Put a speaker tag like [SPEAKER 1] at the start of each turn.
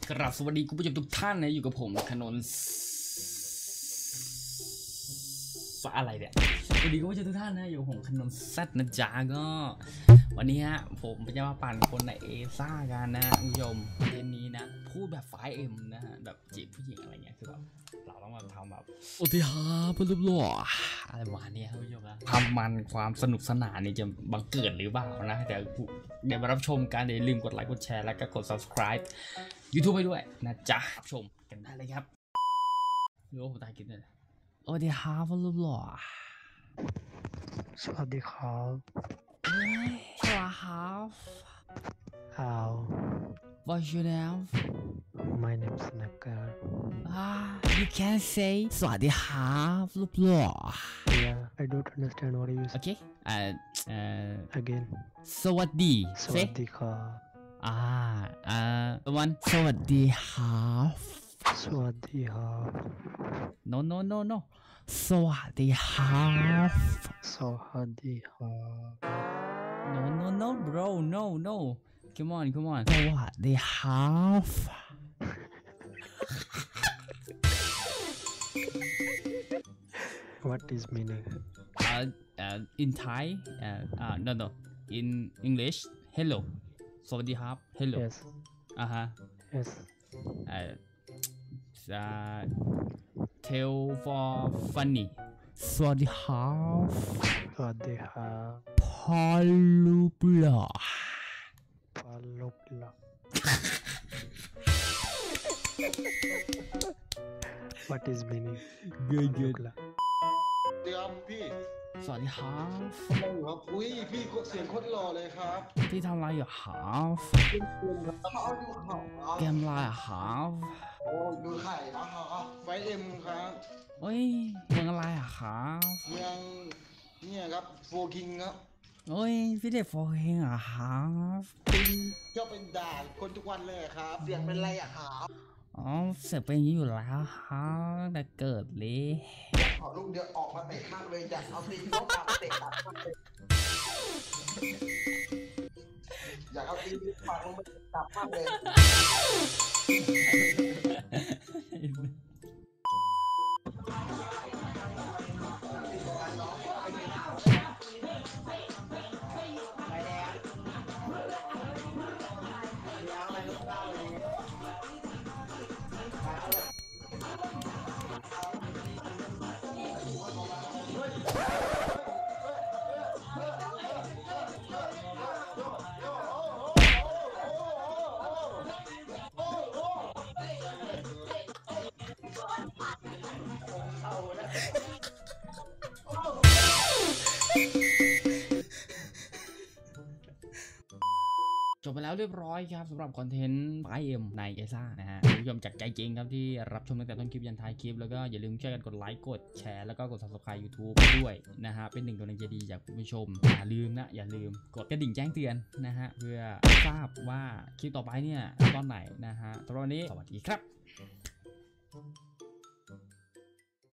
[SPEAKER 1] กราบสวัสดีคุณผู้ชมทุกท่านนะอยู่กับผมขนนอะไรเนี่ยสวัสดีคุณผู้ชมทุกท่านนะอยู่กับผมขนนซัดนะจ๊ะก็วันนี้ฮะผมจะมาปั่นคนในเอซ่ากันนะคุณผู้ชมเกมนี้นะพูดแบบ5Mนะฮะแบบจีบผู้หญิงอะไรเงี้ยคือแบบเราต้องมาทำแบบโอ้ที่ฮะเพื่อนรูปหล่ออะไรประมาณนี้ครับคุณผู้ชมนะทำมันความสนุกสนานนี่จะบังเกิดหรือเปล่านะเดี๋ยวมารับชมกันอย่าลืมกดไลค์กดแชร์แล้วก็กด subscribe YouTube ไปด้วยนะจ๊ะรับชมกันได้เลยครับดูผมตายกินเลยโอ้ที่ฮะเพื่อนรูปหล่อ
[SPEAKER 2] สวัสดีครับ
[SPEAKER 1] สวัสดีครับ
[SPEAKER 2] How
[SPEAKER 1] What's your name
[SPEAKER 2] My name is Nakar
[SPEAKER 1] You can say สวัสดีครับรูปหล่อ
[SPEAKER 2] Yeah I don't understand what you say
[SPEAKER 1] Okay
[SPEAKER 2] Again
[SPEAKER 1] สวัสดี
[SPEAKER 2] สวัสดีครับ
[SPEAKER 1] the one สวัสดีครับ
[SPEAKER 2] สวัสดีครับ
[SPEAKER 1] No สวัสดีครับ
[SPEAKER 2] สวัสดีครับ
[SPEAKER 1] No bro no Come on สวัสดีครับ
[SPEAKER 2] What is meaning
[SPEAKER 1] In Thai no in English hello สวัสดีครับ hello
[SPEAKER 2] Yes Yes
[SPEAKER 1] tell for funny สวัสดีครับ
[SPEAKER 2] สวัสดีครับ
[SPEAKER 1] พอลูปหล่อ
[SPEAKER 2] พาลุกละ What is meaning
[SPEAKER 1] good
[SPEAKER 2] ลุกละ
[SPEAKER 3] เตรียมพี่
[SPEAKER 1] สวัสดีครับ
[SPEAKER 3] อะไรอยู่ครับอุ้ยพี่เสียงโคตรหล่อเลยครับ
[SPEAKER 1] ที่ทำอะไรอยู่ครับ
[SPEAKER 3] เขาดูเขา
[SPEAKER 1] เกมอะไรครับ
[SPEAKER 3] โอ้ดูไข่นะครับไฟเอ็มครับ
[SPEAKER 1] เฮ้ยเมืองอะไรอะครับ
[SPEAKER 3] เมืองเนี่ยครับโฟคิงครับ
[SPEAKER 1] เฮ้ยพี่เด็กโฟเฮงอะครับ
[SPEAKER 3] ก็เป็นด่าคนทุกวันเลยครับเสียงเป็นไรอะครับ
[SPEAKER 1] อ๋อเสียงเป็นอย่างนี้อยู่แล้วครับตั้งแต่เกิดเลย
[SPEAKER 3] ขอลูกเดียวออกมาเตะมากเลยอยากเอาตีนเข้าปากเตะตัดมากเลยอยากเอาตีนปากลงไปตัดมากเลย
[SPEAKER 1] จบไปแล้วเรียบร้อยครับสำหรับคอนเทนต์ 5M ในเอซ่านะฮะคุณผู้ชมจากใจจริงครับที่รับชมตั้งแต่ต้นคลิปยันท้ายคลิปแล้วก็อย่าลืมช่วยกันกดไลค์กดแชร์แล้วก็กด subscribe YouTube ด้วยนะฮะเป็นหนึ่งกำลังใจดีจากคุณผู้ชมอย่าลืมกดกระดิ่งแจ้งเตือนนะฮะเพื่อทราบว่าคลิปต่อไปเนี่ยตอนไหนนะฮะตอนนี้สวัสดีครับ